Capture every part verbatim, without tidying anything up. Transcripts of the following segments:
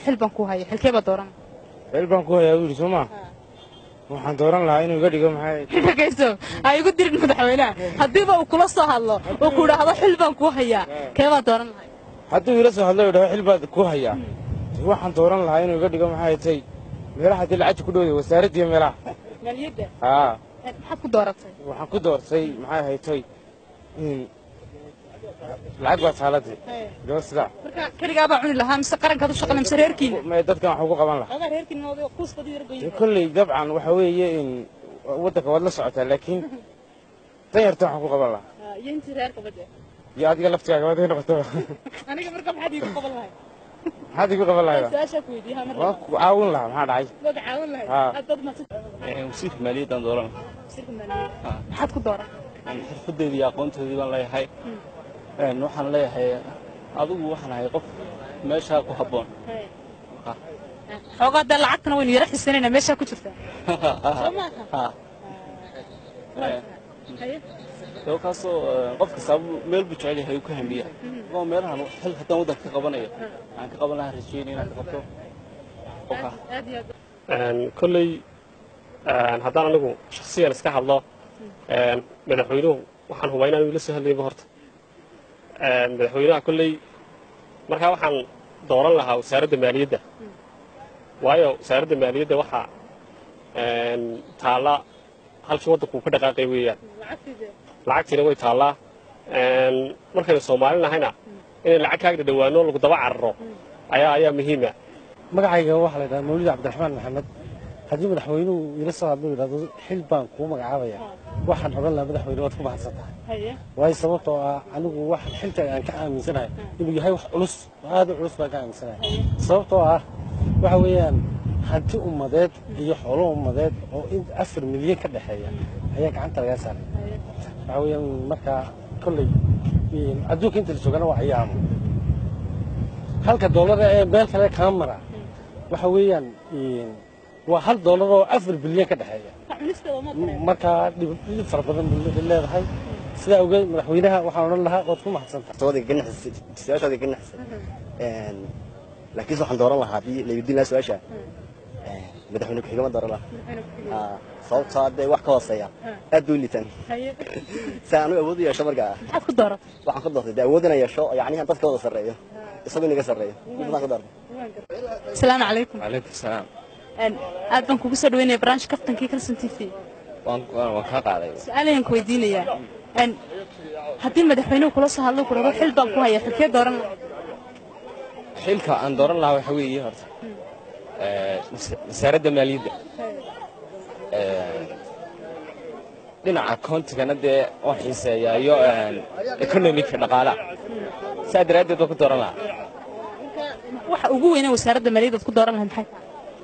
xilban ku haya xilkeeba dooran xilban ku haya wiil Soomaa waxaan dooran lahaa inuu iga dhigo maxay dhageyso ay ugu dirin madaxweynaha hadiiba uu kula soo hadlo oo ku dhaahdo xilban ku haya keeba dooran lahaa hadduu ila soo hadlo dhaho xilbaad ku haya waxaan dooran lahaa inuu iga dhigo maxay tay meelaha hadii lacag ku dhawday wasaaradda meelaha maaliyadda haa maxaad ku dooratay waxaan ku doortay maxay haytay in lacag baa taaladii doosda marka kaligaa baa cuni lahaa mise qarankaad u shaqaynaa mise reerkiina ma dadkan wax ugu qaban lahaa adaa reerkiina oo kuus qadi yargoyn kulli dabcan waxa weeye in waddanka wad la socotaa laakiin tan yarta waxaan ku qaban lahaa iyo intii reerka bade iyo adiga laftigaaga waad noqoto aniga marka maxaad iigu qaban lahayd maxaad iigu qaban lahayd su'aasha ku weydiiyaa mar waa ku caawin lahaa maxaa dhacay wad caawin lahayd aad ma ee wasiir maaliyaddan dooran wasiirka maaliyadda maxaad ku dooran xirfadeedii iyo aqoonteedii baan leeyahay een waxaan leeyahay adigu waxaan ahay qof meesha ku habboon xoogaa dee lacagtana waynu yara xisanayna meesha ku jirta ha ee kaasoo qof kasta meel buu jecel yahay ku hamiya oo meelahan xil haddaan waddanka ka qabanayo aan ka qaban lahaa rajeynaya inaan ka qabto een kolley een haddaan anigu shakhsiyan iska hadlo een madaxweynuhu waxaan hubaa inaan ila soo hadlayba horta een madaxweynaha kolley markaa waxaan dooran lahaa wasaaradda maaliyadda waayo wasaaradda maaliyadda waxaa een taalla halkii waddanku ka dhaqaaqay weeyaan lacagtiina way taallaa een markaynu Soomaali nahayna inay lacag kaaga dhawaano lagu daba cararo ayaa ayaa muhiim ah magacayga waxa la yiraahdaa Mawlid Cabdiraxmaan Maxamed haddii madaxweynuhu ila soo hadlo yiraahdo xil baan ku magacaabaya waxaan oran lahaa madaxweynuhu waad ku mahadsantahay way sababtoo ah anigu waxaan xilta aan ka aaminsanahay inuu yahay wax culus aad u culus baan ka aaminsanahay sababtoo ah waxa weeyaan hanti ummadeed iyo xoolo ummadeed oo in afar milyan ka dhaxeeya ayaa gacanta laga saaray waxa weeyaan marka kolley adduunka inta la joogana waa ayaamo halka dollar ee meel kale ka mara waxa weeyaan waa hal dollar oo afar bilyan ka dhaxeeya marka dhib fara badan buu leedahay sida ogeey madaxweynaha waxaan oran lahaa waad ku mahadsantahay toodii ganacsi siyaasada ganacsi een laakiin waxaan dooran lahaa hadii la yidin la su'aasha een madaxweynuhu xigama dooran lahaa ah sababtoo ah wax ka hooseeya aad u liitan saanu awood iyo shamarka maxaad ku dooratay waxaan ku doortay awoodina yeesho yaani aan dadka wada sareeyo isagu inaga sareeyo midna ka doortay السلام عليكم. عليكم السلام. أن أدبن كوبس دويني برانش كفتن كي كرسن تيفي. وان وان كقاعد. سؤالين كويدين يا. أن هدين مدحوينه كلاس هالو كله حل بان كوهية حكي دورن. حلك عن دورن لا وحوي هرت. مسارد ماليد. لنا أكونت كان ده وحيس يا يو إيكونوميك نقالة. سادرات ده دكتور لا. waxa ugu weyn ee wasaaradda maaliyadda ku dooran lahayd maxay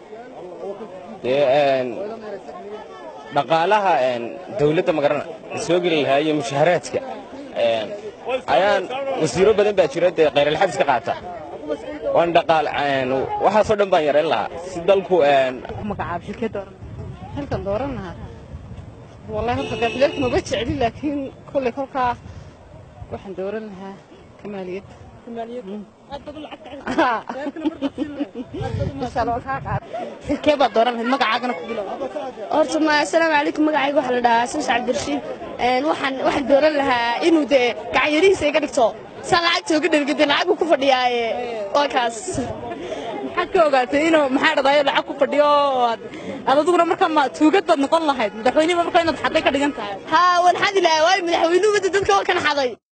een dhaqaalaha een dawladda magarana soo gali lahaa iyo mushaharaadka een ayaan wasiiro badan baa jira ee qeyr xabis ka qaata waan dhaqaal een waxa soo dhan baan yareen lahaa si dalku een magacaab xilka dooran halkan dooran lahaa wallahi horta gaadleedku ma jeceli laakiin kulli kolka waxaan dooran lahaa kamaaliyad xilkeeba dooran lahayd magacaagana ku bilow horta ma assalaamu calaykum magacayga waxa la dhahaa Sams Cabdirashiid een waxaan waxaan dooran lahaa inuu de gacan yarihiisa iga dhigto san lacagta uga dhergada lacag ku fadhiyaaye waa kaas maxaad ka ogaatay inuu maxaa dhadaayo lacag ku fadhiyo aad adiguna markaa ma tuugad baad noqon lahayd madaxweynaha markaa inaad xaday ka dhigan tahay haa waan xadi lahaa waay madaxweynuhu dadka waa kan xaday